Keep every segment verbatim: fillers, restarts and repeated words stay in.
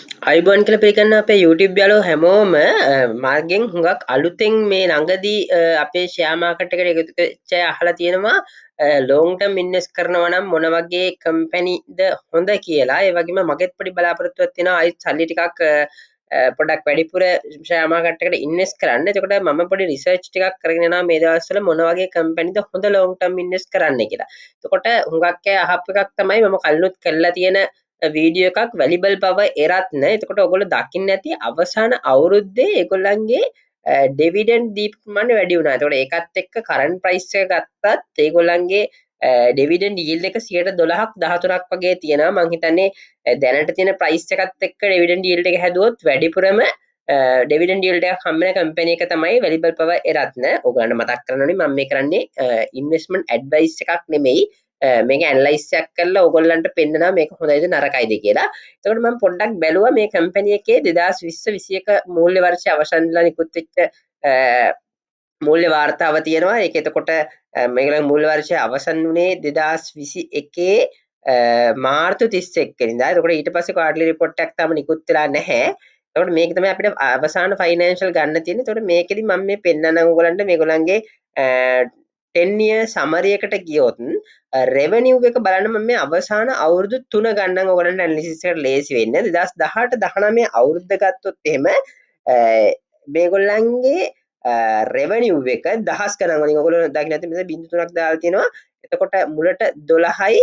අයිබෝන් කියලා පිළිගන්න අපේ YouTube යාළුවෝ හැමෝම මාර්ගෙන් හුඟක් අලුතෙන් මේ ළඟදී අපේ ෂෙයා මාකට් එකට එකතු වෙච්ච අය අහලා තියෙනවා ලොන්గ్ ටර්ම් ඉන්වෙස්ට් කරනවා නම් මොන වගේ කම්පැනිද හොඳ කියලා. ඒ වගේම මගෙත් පොඩි බලාපොරොත්තුවක් තියෙනවා අයිත් සල්ලි ටිකක් පොඩක් වැඩිපුර ෂෙයා මාකට් එකට ඉන්වෙස්ට් කරන්න. එතකොට මම පොඩි රිසර්ච් ටිකක් කරගෙන යනවා මේ දවස්වල මොන වගේ කම්පැනිද හොඳ ලොන්గ్ ටර්ම් ඉන්වෙස්ට් කරන්න කියලා. එතකොට හුඟක් අය අහපු එකක් තමයි මම කලිනුත් කරලා තියෙන වීඩියෝ එකක් වැලිබල් බව එරත්න. එතකොට ඔයගොල්ලෝ දකින්න ඇති අවසාන අවුරුද්දේ ඒගොල්ලන්ගේ ඩිවිඩන්ඩ් දීපු ප්‍රමාණය වැඩි වුණා. එතකොට ඒකත් එක්ක කරන්ට් ප්‍රයිස් එක ගත්තත් ඒගොල්ලන්ගේ ඩිවිඩන්ඩ් යීල්ඩ් එක සියයට දොළහක් දහතුනක් වගේ තියෙනවා. මම හිතන්නේ දැනට තියෙන ප්‍රයිස් එකත් එක්ක ඩිවිඩන්ඩ් යීල්ඩ් එක හැදුවොත් වැඩිපුරම ඩිවිඩන්ඩ් යීල්ඩ් එකක් හම්බ වෙන කම්පැනි එක තමයි වැලිබල් බව එරත්න. ඔයගොල්ලන්ට මතක් කරන්න ඕනේ මම මේ කරන්නේ ඉන්වෙස්ට්මන්ට් ඇඩ්වයිස් එකක් නෙමෙයි. මේක ඇනලයිස් එකක් කරලා ඕගොල්ලන්ට පෙන්නනවා මේක හොඳයිද නරකයිද කියලා. එතකොට මම පොඩ්ඩක් බැලුවා මේ කම්පැනි එකේ දෙදාස් විස්ස විසියක මූල්‍ය වර්ෂය අවසන් වෙලා නිකුත් වෙච්ච මූල්‍ය වාර්තාව තියෙනවා. ඒක එතකොට මේගොල්ලන් මූල්‍ය වර්ෂය අවසන් වුණේ දෙදාස් විසි එකේ මාර්තු තිස් එක් වෙනිදා. එතකොට ඊට පස්සේ ක්වාටර්ලි රිපෝට් එකක් තාම නිකුත් වෙලා නැහැ. එතකොට මේක තමයි අපිට අවසාන ෆයිනෑන්ෂල් ගන්න තියෙන්නේ. එතකොට මේකෙදි මම මේ පෙන්නනම් ඕගොල්ලන්ට මේගොල්ලන්ගේ ten year summary එකට ගියොත් revenue එක බලන්න මම මේ අවසාන අවුරුදු තුන ගන්නම් ඔයගලන්ට ඇනලිසිස් එකට ලේසි වෙන්න. දෙදාස් දහඅට දහනවය අවුරුද්ද ගත්තොත් එහෙම මේගොල්ලන්ගේ revenue එක දහස් ගණන් වලින් ඔයගොල්ලෝ දකින්න ඇති මෙතන බිංදු තුනක් දාලා තියෙනවා. එතකොට මුලට දොළහයි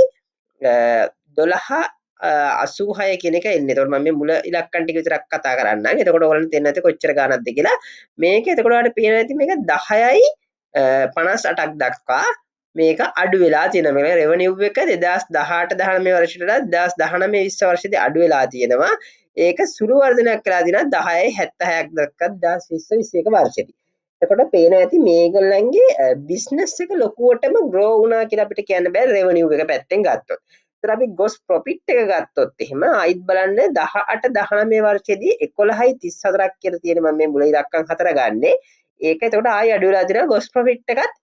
දොළහ අසූහය කියන එක එන්නේ. එතකොට මම මේ මුල ඉලක්කම් ටික විතරක් කතා කරන්නම්. එතකොට ඔයගලන්ට තේරෙන්නේ නැති කොච්චර ගාණක්ද කියලා. මේක එතකොට ඔයාලට පේනවා ඇති මේක දහයයි පනස් අටක් දක්වා මේක අඩු වෙලා තියෙනවා. මේක රෙවෙනියු එක දෙදාස් දහඅට දහනවය වර්ෂයට වඩා දෙදාස් දහනවය විස්ස වර්ෂයේදී අඩු වෙලා තියෙනවා. ඒක සුළු වර්ධනයක් කරලා තියෙනවා දහයයි හැත්තෑහක් දක්වා දෙදාස් විස්ස විසි එක වර්ෂයේදී. එතකොට පේනවා ඇති මේගොල්ලන්ගේ බිස්නස් එක ලොකුවටම ග්‍රෝ වුණා කියලා අපිට කියන්න බෑ රෙවෙනියු එක පැත්තෙන් ගත්තොත්. ඒතර අපි ගොස් ප්‍රොෆිට් එක ගත්තොත් එහෙම ආයිත් බලන්න දහඅට දහනවය වර්ෂයේදී එකොළහයි තිස් හතරක් කියලා තියෙන මම මේ මුල ඉලක්කම් හතර ගන්නේ. ඒක එතකොට ආයි අඩු වෙලා තියෙනවා ගොස් ප්‍රොෆිට් එකත්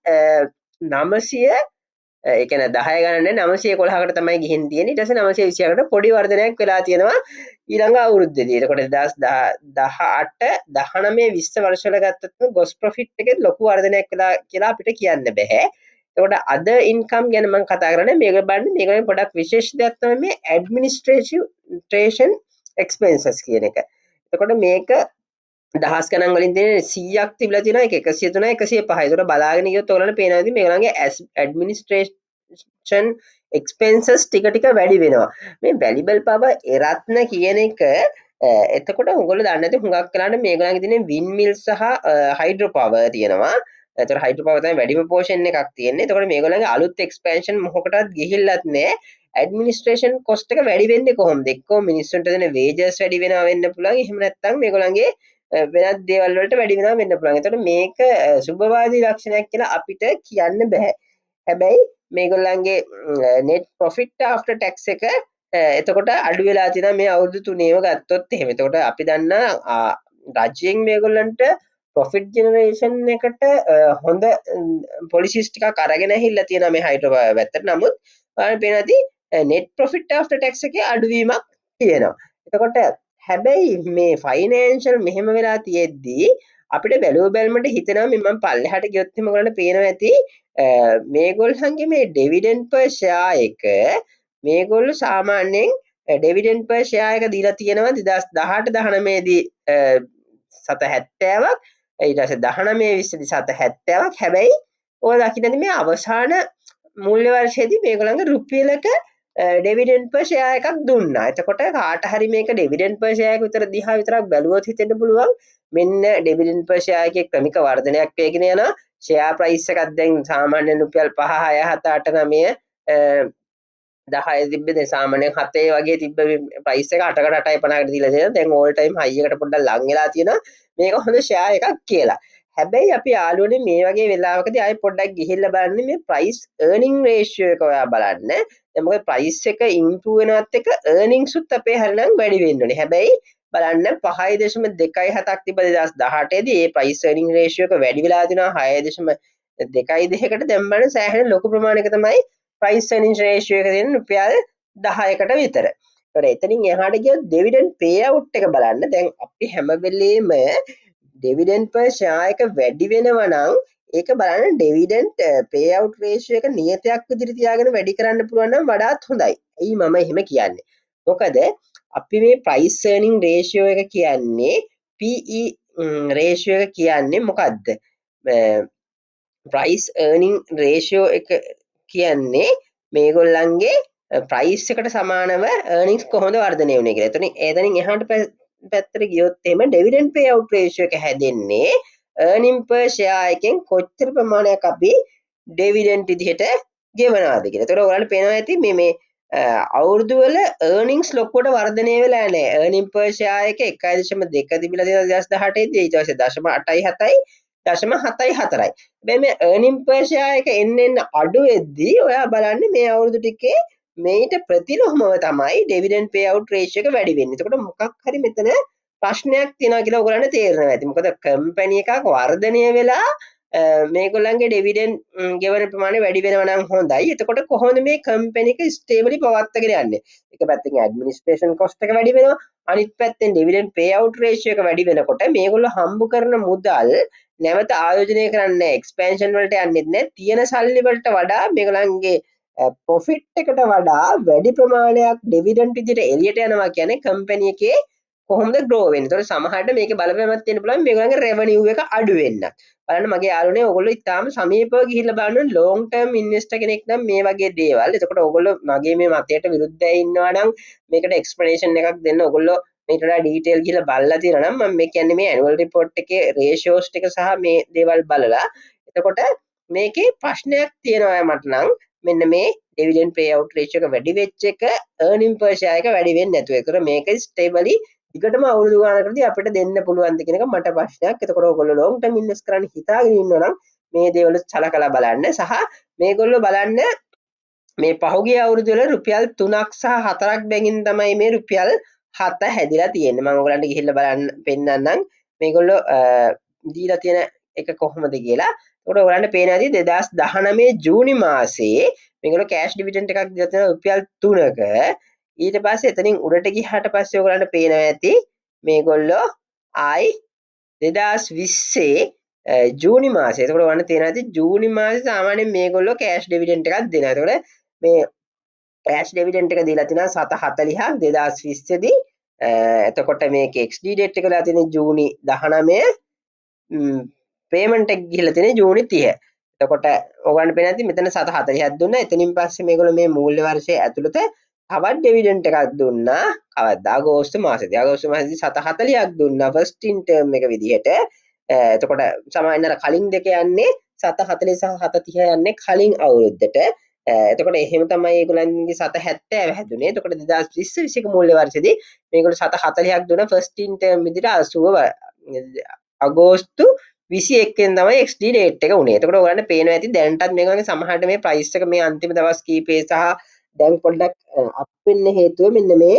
නවසිය ඒ කියන්නේ දහය ගණන් නවසිය එකොළහකට තමයි ගිහින් තියෙන්නේ. ඊට පස්සේ නවසිය විසියකට පොඩි වර්ධනයක් වෙලා තියෙනවා ඊළඟ අවුරුද්දේදී. එතකොට දෙදාස් දහඅට දහනවය විස්ස වර්ෂවල ගත්තොත් ගොස් ප්‍රොෆිට් එකේ ලොකු වර්ධනයක් වෙලා කියලා අපිට කියන්න බෑ. එතකොට අද ඉන්කම් ගැන මම කතා කරන්නේ මේක බලන්න මේකෙන් පොඩක් විශේෂ දෙයක් තමයි මේ ඇඩ්මිනිස්ට්‍රේෂන් එක්ස්පෙන්සස් කියන එක. එතකොට මේක දහස් ගණන් වලින් තියෙන සීයක් තිබිලා තියෙනවා. ඒක එකසිය තුනයි එකසිය පහයි. ඒතකොට බලාගෙන ගියොත් ඔයාලට පේනවා ඉතින් මේගොල්ලන්ගේ ඇඩ්මිනිස්ට්‍රේෂන් එක්ස්පෙන්සස් ටික ටික වැඩි වෙනවා. මේ වැලිබල් පව එරත්න කියන එක එතකොට උගොල්ලෝ දන්නේ නැති හුඟක් කරන්නේ මේගොල්ලන්ගේ තියෙන වින් මිල් සහ හයිඩ්‍රෝ පවර් තියෙනවා. එතකොට හයිඩ්‍රෝ පවර් තමයි වැඩිම පෝෂන් එකක් තියෙන්නේ. එතකොට මේගොල්ලන්ගේ අලුත් එක්ස්පැන්ෂන් මොකකටවත් ගිහිල්ලත් නැහැ. ඇඩ්මිනිස්ට්‍රේෂන් කොස්ට් එක වැඩි වෙන්නේ කොහොමද? එක්කෝ මිනිස්සුන්ට දෙන වේජස් වැඩි වෙනවා වෙන්න පුළුවන්. එහෙම නැත්නම් මේගොල්ලන්ගේ වෙනත් දේවල් වලට වැඩි වෙනවා වෙන්න පුළුවන්. එතකොට මේක සුබවාදී ලක්ෂණයක් කියලා අපිට කියන්න බෑ. හැබැයි මේගොල්ලන්ගේ net profit after tax එක එතකොට අඩු වෙලා තියෙනවා මේ අවුරුදු තුනේම ගත්තොත් එහෙම. එතකොට අපි දන්නා රජයෙන් මේගොල්ලන්ට profit generation එකට හොඳ policies ටිකක් අරගෙන ඇහිලා තියෙනවා මේ හයිඩ්‍රෝ පවර් පැත්තට. නමුත් ඔයාලට පේනවාදී net profit after tax එකේ අඩුවීමක් තියෙනවා. එතකොට හැබැයි මේ ෆයිනෑන්ෂල් මෙහෙම වෙලා තියෙද්දී අපිට බැලුව බැලමට හිතෙනවා මේ මම පල්ලෙහාට ගියොත් එහෙම ඔයගලන්ට පේනවා ඇති මේගොල්ලන්ගේ මේ ඩිවිඩන්ඩ් per share එක මේගොල්ලෝ සාමාන්‍යයෙන් ඩිවිඩන්ඩ් per share එක දීලා තියෙනවා දෙදාස් දහඅට දහනවය දී සත හැත්තෑවක් ඊට පස්සේ දහනවය විස්ස දී සත හැත්තෑවක්. හැබැයි ඔය දකින්නද මේ අවසාන මූල්‍ය වර්ෂයේදී මේගොල්ලන්ගේ රුපියලක ඩිවිඩන්ඩ් per share එකක් දුන්නා. එතකොට කාට හරි මේක ඩිවිඩන්ඩ් per share එක විතර දිහා විතරක් බැලුවොත් හිතෙන්න පුළුවන් මෙන්න ඩිවිඩන්ඩ් per share එකේ ක්‍රමික වර්ධනයක් වේගෙන යනවා. ෂෙයා ප්‍රයිස් එකක් දැන් සාමාන්‍යයෙන් රුපියල් පහ හය හත අට නවය දහය තිබ්බේ සාමාන්‍යයෙන් හතේ වගේ තිබ්බ ප්‍රයිස් එක අටකට අටයි පනහකට දීලා තියෙනවා. දැන් ඕල් ටයිම් හයි එකට පොඩ්ඩක් ලං වෙලා තියෙනවා. මේක හොඳ ෂෙයා එකක් කියලා. හැබැයි අපි යාළුවනේ මේ වගේ වෙලාවකදී ආයෙ පොඩ්ඩක් ගිහිල්ලා බලන්න මේ ප්‍රයිස් earning ratio එක ඔයා බලන්න. දැන් මොකද ප්‍රයිස් එක ඉම්ප්‍රූව් වෙනවත් එක earnings උත් අපේ හරිනම් වැඩි වෙන්න ඕනේ. හැබැයි බලන්න පහයි දශම දෙකයි හතක් තිබ්බ දෙදාස් දහඅටේ දී ඒ ප්‍රයිස් earning ratio එක වැඩි වෙලා තිනවා හය දශම දෙකයි දෙකකට. දැන් බලන්න සෑහෙන ලොකු ප්‍රමාණයක තමයි ප්‍රයිස් earning ratio එක තියෙන්නේ රුපියල් දහයකට විතර. ඒතර එතනින් එහාට ගියොත් dividend payout එක බලන්න. දැන් අපි හැම වෙලේම dividend per share එක වැඩි වෙනවා නම් ඒක බලන්න dividend payout ratio එක නියතයක් විදිහට තියාගෙන වැඩි කරන්න පුළුවන් නම් වඩාත් හොඳයි. එයි මම එහෙම කියන්නේ. මොකද අපි මේ price earning ratio එක කියන්නේ P E ratio එක කියන්නේ මොකද්ද? price earning ratio එක කියන්නේ මේගොල්ලන්ගේ ප්‍රයිස් එකට සමානව earnings කොහොමද වර්ධනය වුනේ කියලා. එතනින් එතනින් එහාට පැත්තට ගියොත් එහෙම dividend payout ratio එක හැදෙන්නේ earning per share එකෙන් කොච්චර ප්‍රමාණයක් අපි dividend විදිහට ගෙවනවාද කියලා. ඒතකොට ඔයාලට පේනවා ඇති මේ මේ අවුරුදු වල earnings ලොකුවට වර්ධනය වෙලා නැහැ. earning per share එක එකයි දශම දෙක තිබිලා තියෙනවා දෙදාස් දහඅටේ දී ඊට පස්සේ දශම අටයි හතයි දශම හතයි හතරයි. හැබැයි මේ earning per share එක එන්න එන්න අඩු වෙද්දී ඔයා බලන්නේ මේ අවුරුදු ටිකේ මේට ප්‍රතිලෝමව තමයි dividend payout ratio එක වැඩි වෙන්නේ. එතකොට මොකක් හරි මෙතන ප්‍රශ්නයක් තියෙනවා කියලා ඔයගොල්ලන්ට තේරෙනවා ඇති. මොකද කම්පැනි එකක් වර්ධනය වෙලා මේගොල්ලන්ගේ dividend ගෙවන ප්‍රමාණය වැඩි වෙනවා නම් හොඳයි. එතකොට කොහොමද මේ කම්පැනි එක ස්ටේබලි පවත්වාගෙන යන්නේ? එක පැත්තකින් ඇඩ්මිනිස්ට්‍රේෂන් කොස්ට් එක වැඩි වෙනවා. අනිත් පැත්තෙන් dividend payout ratio එක වැඩි වෙනකොට මේගොල්ලෝ හම්බ කරන මුදල් නැවත ආයෝජනය කරන්නේ එක්ස්පැන්ෂන් වලට යන්නෙත් නැහැ. තියෙන සල්ලි වලට වඩා මේගොල්ලන්ගේ ප්‍රොෆිට් එකට වඩා වැඩි ප්‍රමාණයක් ඩිවිඩන්ඩ් විදිහට එළියට යනවා කියන්නේ කම්පැනි එකේ කොහොමද ග්‍රෝ වෙන්නේ. ඒතකොට සමහරට මේකේ බලපෑමක් තියෙන්න පුළුවන් මේගොල්ලන්ගේ රෙවෙනියු එක අඩු වෙන්න. බලන්න මගේ යාළුවනේ ඔයගොල්ලෝ ඉතාලම සමීපව ගිහිල්ලා බලන්න ලොන්ග් ටර්ම් ඉන්වෙස්ටර් කෙනෙක් නම් මේ වගේ දේවල්. එතකොට ඔයගොල්ලෝ මගේ මේ මතයට විරුද්ධව ඉන්නවා නම් මේකට එක්ස්ප්ලනේෂන් එකක් දෙන්න. ඔයගොල්ලෝ මේකට වඩා ඩීටේල් ගිහිල්ලා බලලා තියෙනවා නම් මම මේ කියන්නේ මේ ඇනුවල් රිපෝට් එකේ රේෂියෝස් ටික සහ මේ දේවල් බලලා. එතකොට මේකේ ප්‍රශ්නයක් තියෙනවා මට නම් මෙන්න මේ dividend payout ratio එක වැඩි වෙච්ච එක earning per share එක වැඩි වෙන්නේ නැතුව. ඒතර මේක ස්ටේබලි දිගටම අවුරුදු ගානකදී අපිට දෙන්න පුළුවන්ද කියන එක මට ප්‍රශ්නයක්. එතකොට ඔයගොල්ලෝ long term invest කරන්න හිතාගෙන ඉන්නවා නම් මේ දේවල් සලකලා බලන්න සහ මේගොල්ලෝ බලන්න මේ පහුගිය අවුරුදු වල රුපියල් තුනක් සහ හතරක් බැගින් තමයි මේ රුපියල් හත හැදිලා තියෙන්නේ. මම ඔයගලන්ට ගිහිල්ලා බලන්න පෙන්නන්නම් මේගොල්ලෝ දීලා තියෙන එක කොහොමද කියලා. ඒකට ඔයගලන්ට පේනවා ඇති දෙදාස් දහනවය ජූනි මාසයේ මේගොල්ලෝ කෑෂ් ඩිවිඩන්ඩ් එකක් දීලා තියෙනවා රුපියල් තුනක. ඊට පස්සේ එතනින් උඩට ගියාට පස්සේ ඔයගලන්ට පේනවා ඇති මේගොල්ලෝ ආයි දෙදාස් විස්සේ ජූනි මාසයේ. ඒකට ඔයගලන්ට තේරෙනවා ඇති ජූනි මාසයේ සාමාන්‍යයෙන් මේගොල්ලෝ කෑෂ් ඩිවිඩන්ඩ් එකක් දෙනවා. ඒකට මේ කෑෂ් ඩිවිඩන්ඩ් එක දීලා තිනවා සත හතළිහක් දෙදාස් විස්සේ දී. එතකොට මේකේ එක්ස් ඩී ඩේට් එක ලා තියෙන්නේ ජූනි දහනවය. පේමන්ට් එක ගිහිල්ලා තියෙන්නේ ජූනි තිහ. එතකොට ඔයගලන්ට පේනවා ඇති මෙතන සත හතළිහක් දුන්නා. එතනින් පස්සේ මේගොල්ලෝ මේ මූල්‍ය වර්ෂයේ ඇතුළත තවත් ඩිවිඩන්ඩ් එකක් දුන්නා. කවද්ද? අගෝස්තු මාසෙදී. අගෝස්තු මාසෙදී සත හතළිහක් දුන්නා ෆස්ට් ඉන් ටර්ම් එක විදිහට. එතකොට සාමාන්‍යයෙන් කලින් දෙක යන්නේ සත හතළිහ සහ හත තිහ යන්නේ කලින් අවුරුද්දට. එතකොට එහෙම තමයි ඒගොල්ලන්ගේ සත හැත්තෑව හැදුනේ. එතකොට දෙදාස් විස්ස විසික මූල්‍ය වර්ෂයේදී මේගොල්ලෝ සත හතළිහක් දුන්නා ෆස්ට් ඉන් ටර්ම් විදිහට අසූව අගෝස්තු විසි එකෙන් තමයි එක්ස් ඩී ඩේට් එක උනේ. එතකොට ඔයගලන්ට පේනවා ඇති දැනටත් මේගොල්ලන්ගේ සමහරට මේ ප්‍රයිස් එක මේ අන්තිම දවස් කීපේ සහ දැන් පොඩ්ඩක් අප් වෙන්න හේතුව මෙන්න මේ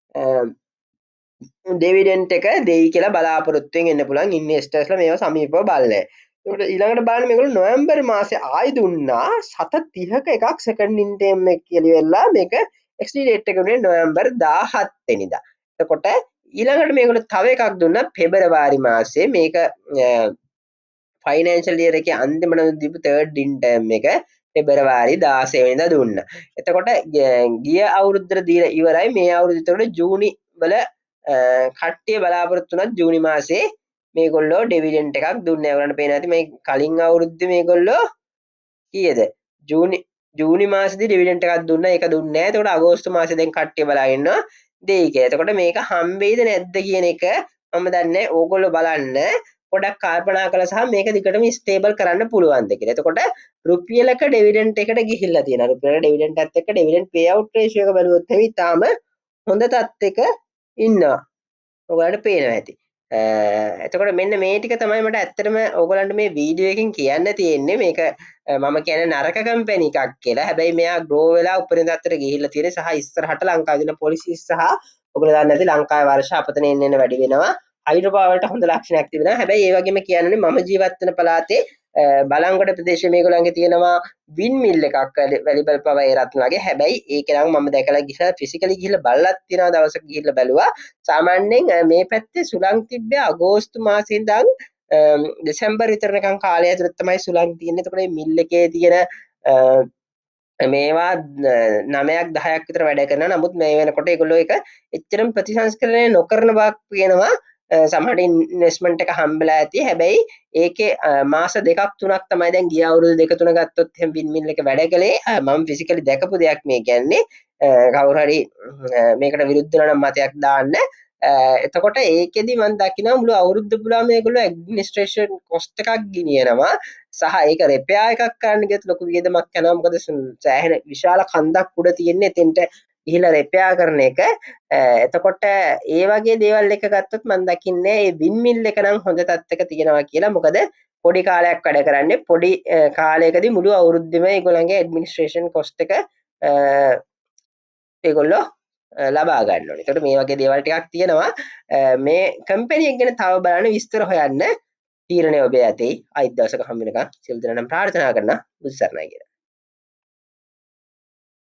ඩිවිඩන්ඩ් එක දෙයි කියලා බලාපොරොත්තුෙන් එන්න පුළුවන් ඉන්වෙස්ටර්ස්ලා මේවා සමීපව බලන්නේ. ඒකට ඊළඟට බලන්න මේගොල්ලෝ නොවැම්බර් මාසේ ආයි දුන්නා සත තිහක එකක් සෙකන්ඩ් ඉන් ටර්ම් එක කියලා වෙලා මේක එක්ස් ඩී ඩේට් එක උනේ නොවැම්බර් දාහත් වෙනිදා. එතකොට ඊළඟට මේගොල්ලෝ තව එකක් දුන්නා පෙබරවාරි මාසේ මේක ෆයිනෑන්ෂල් ඉයර් එකේ අන්තිමට දීපු තර්ඩ් ඉන් ටර්ම් එක පෙබරවාරි දාසය වෙනිදා දුන්නා. එතකොට ගිය අවුරුද්දට දීලා ඉවරයි මේ අවුරුද්දේ ජූනි වල කට්ටිය බලාපොරොත්තු වුණත් ජූනි මාසේ මේගොල්ලෝ ඩිවිඩන්ඩ් එකක් දුන්නේ. ඔයාලට පේනවා ඇති මේ කලින් අවුරුද්දේ මේගොල්ලෝ කීයද? ජූනි ජූනි මාසෙදී ඩිවිඩන්ඩ් එකක් දුන්නා. ඒක දුන්නේ නැහැ. එතකොට අගෝස්තු මාසේ දැන් කට්ටිය බලාගෙන ඉන්නවා දෙයි කියලා. එතකොට මේක හම්බෙයිද නැද්ද කියන එක මම දන්නේ. ඕගොල්ලෝ බලන්න පොඩක් කල්පනා කළා සහ මේක දිගටම ස්ටේබල් කරන්න පුළුවන්ද කියලා. එතකොට රුපියලක ඩිවිඩන්ඩ් එකට ගිහිල්ලා තියෙනවා. රුපියලක ඩිවිඩන්ඩ් එකත් එක්ක ඩිවිඩන්ඩ් පේඅවුට් රේෂියෝ එක බලුවොත් එහේ ඊටාම හොඳ තත්ත්වයක ඉන්නවා. ඔයගලන්ට පේනවා ඇති. එතකොට මෙන්න මේ ටික තමයි මට ඇත්තටම ඔයගලන්ට මේ වීඩියෝ එකකින් කියන්න තියෙන්නේ. මේක මම කියන්නේ නරක කම්පැනි එකක් කියලා. හැබැයි මෙයා ග්‍රෝ වෙලා උපරිම තත්ත්වයට ගිහිල්ලා තියෙන සහ ඉස්සරහට ලංකාවේ දෙන පොලිසිස් සහ ඔයගොල්ලෝ දන්නේ නැති ලංකාවේ වර්ෂ අපතන එන්න එන්න වැඩි වෙනවා. හයිඩ්‍රෝ පාවරට හොඳ ලක්ෂණයක් තිබෙනවා. හැබැයි ඒ වගේම කියන්නේ මම ජීවත් වෙන පළාතේ බලංගොඩ ප්‍රදේශයේ මේගොල්ලන්ගේ තියෙනවා වින් මිල් එකක් වැලිබල් පව එරත්නගේ. හැබැයි ඒක නම් මම දැකලා ගිහලා ෆිසිකලි ගිහලා බලලත් තියෙනවා දවසක ගිහලා බැලුවා. සාමාන්‍යයෙන් මේ පැත්තේ සුළං තිබ්බේ අගෝස්තු මාසේ ඉඳන් දෙසැම්බර් විතරනකම් කාලය ඇතුළත තමයි සුළං තියෙන්නේ. එතකොට මේ මිල් එකේ තියෙන මේවා නවයක් දහයක් විතර වැඩ කරනවා. නමුත් මේ වෙනකොට ඒගොල්ලෝ ඒක එච්චරම ප්‍රතිසංස්කරණය නොකරන බවක් පේනවා. සමහරට ඉන්වෙස්ට්මන්ට් එක හම්බෙලා ඇති. හැබැයි ඒකේ මාස දෙකක් තුනක් තමයි දැන් ගිය අවුරුදු දෙක තුන ගත්තොත් එහෙනම් වින් මිල් එක වැඩ කළේ. මම ෆිසිකලි දැකපු දෙයක් මේ කියන්නේ. කවුරු හරි මේකට විරුද්ධ වෙනවා නම් මතයක් දාන්න. එතකොට ඒකෙදි මම දකිනවා මුළු අවුරුද්ද පුරාම මේගොල්ලෝ ඇඩ්මිනිස්ට්‍රේෂන් කොස්ට් එකක් ගෙනියනවා. සහ ඒක රෙපෙයාර් එකක් කරන්න ගියත් ලොකු වියදමක් යනවා. මොකද සෑහෙන විශාල කන්දක් උඩ තියෙන්නේ. එතෙන්ට ගිහිලා රෙපෙයාර් කරන එක. එතකොට ඒ වගේ දේවල් එක ගත්තොත් මම දකින්නේ මේ වින් මිල් එක නම් හොඳ තත්ත්වයක තියෙනවා කියලා. මොකද පොඩි කාලයක් වැඩ කරන්නේ. පොඩි කාලයකදී මුළු අවුරුද්දෙම ඒගොල්ලන්ගේ ඇඩ්මිනිස්ට්‍රේෂන් කොස්ට් එක ඒගොල්ලෝ ලබා ගන්න ඕනේ. ඒකට මේ වගේ දේවල් ටිකක් තියෙනවා. මේ කම්පැනි එක ගැන තව බලන්න විස්තර හොයන්න තීරණය ඔබේ ඇතේ. අයිත් දවසක හම්බ වෙනකන් සියලු දෙනාටම ප්‍රාර්ථනා කරනවා බුදු සරණයි කියලා.